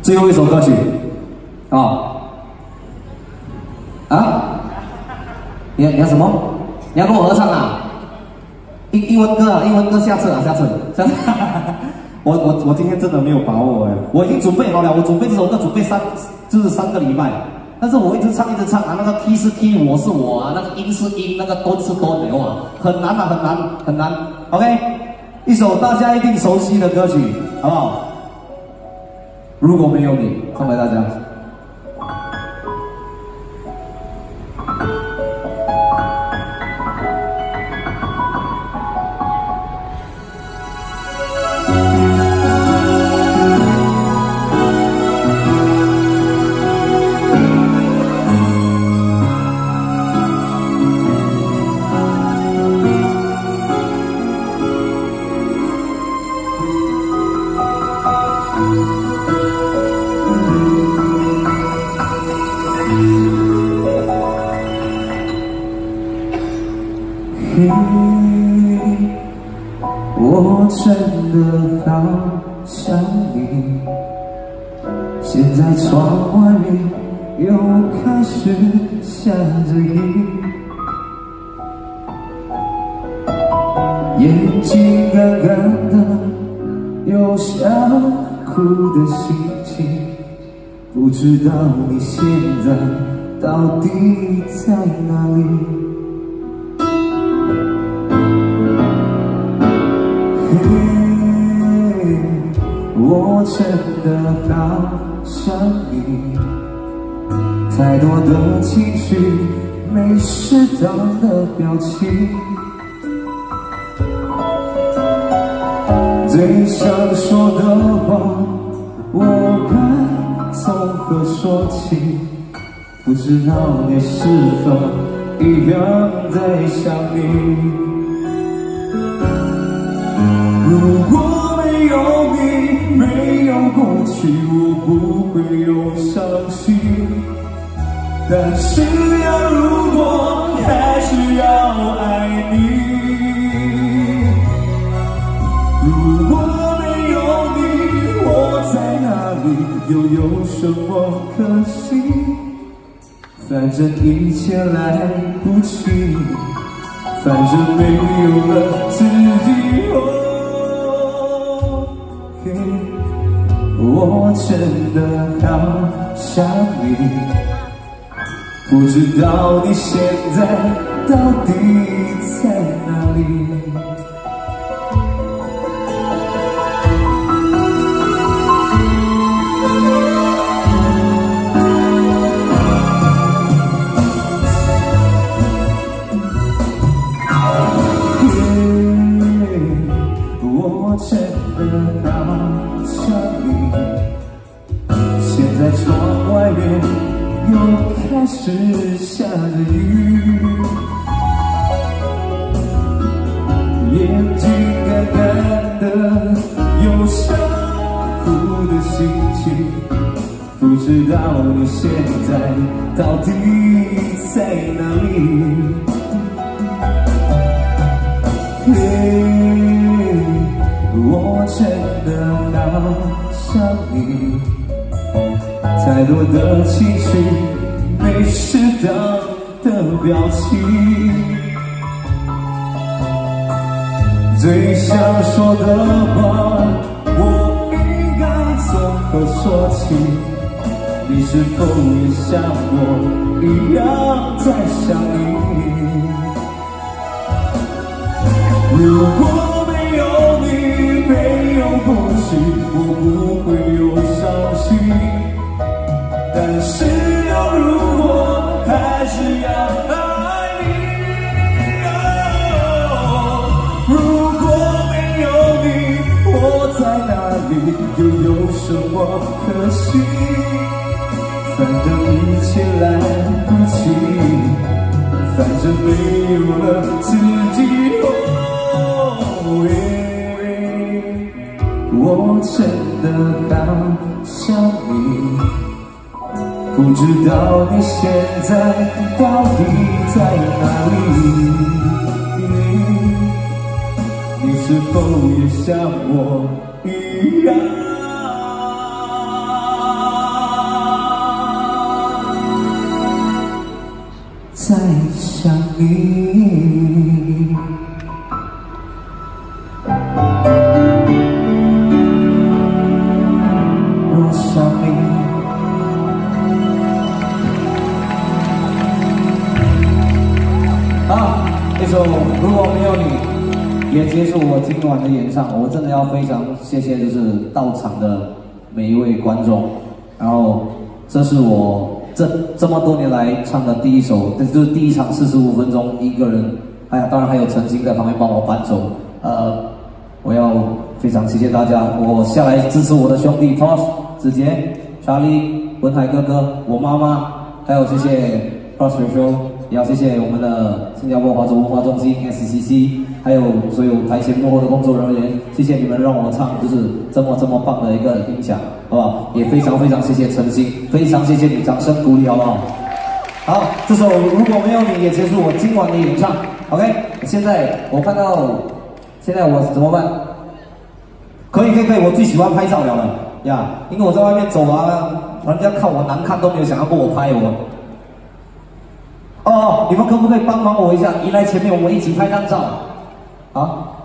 最后一首歌曲，你要什么？你要跟我合唱啊？英文歌啊，英文歌下次。我今天真的没有把握哎，我已经准备好了，我准备这首歌准备3个礼拜，但是我一直唱啊，那个 key 是 key， 我是我啊，那个音是音，那个 don 是 don， 哇，很难啊，很难。OK， 一首大家一定熟悉的歌曲，好不好？如果没有你，送给大家。 我真的好想你，现在窗外面又开始下着雨，眼睛干干的，有想哭的心情，不知道你现在到底在哪里。我真的好想你，太多的情绪，没适当的表情，最想说的话，我该从何说起？不知道你是否一样在想你？如果没有你，没有过去，我不会有伤心。但是要如果还是要爱你，如果没有你，我在哪里，又有什么可惜？反正一切来不及，反正没有了自己。我真的好想你，不知道你现在到底在哪里。我真的好想你，现在窗外面又开始下着雨，眼睛干干的，有想哭的心情，不知道你现在到底在哪里。我真的好想你，太多的情绪，没适当的表情，最想说的话，我应该从何说起？你是否也像我一样在想你？如果没有你，没有过去，我不会有伤心。但是要如果还是要爱你，如果没有你，我在哪里，又有什么可惜？反正一切来不及，反正没有了自己。我真的好想你，不知道你现在到底在哪里？你是否也像我一样？ 你。我想你。 这首如果没有你，也结束我今晚的演唱。我真的要非常谢谢，就是到场的每一位观众。然后，这是我这么多年来唱的第一首，这就是第一场45分钟一个人。哎呀，当然还有陈星在旁边帮我伴奏。我要非常谢谢大家，我下来支持我的兄弟 Tosh、子杰、Charlie、文海哥哥，我妈妈，还有谢谢 Cross 兄。也要谢谢我们的新加坡华族文化中心 SCC， 还有所有台前幕后的工作人员，谢谢你们让我唱就是这么棒的一个音响，好不好？也非常谢谢陈星，非常谢谢你，掌声鼓励好不好？好，这首如果没有你也结束我今晚的演唱。OK， 现在我看到，现在我怎么办？可以，我最喜欢拍照了呀，因为我在外面走啊，人家看我难看都没有想要跟我拍我。哦，你们可不可以帮忙我一下？移来前面，我们一起拍张照。好。